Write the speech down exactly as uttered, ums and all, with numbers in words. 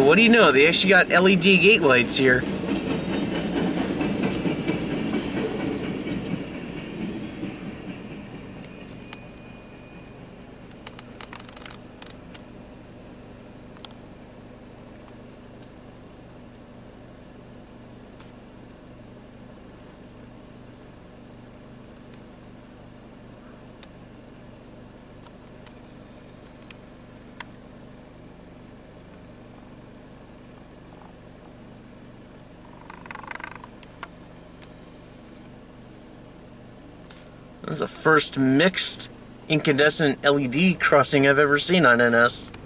what do you know? They actually got L E D gate lights here. That was the first mixed incandescent L E D crossing I've ever seen on N S.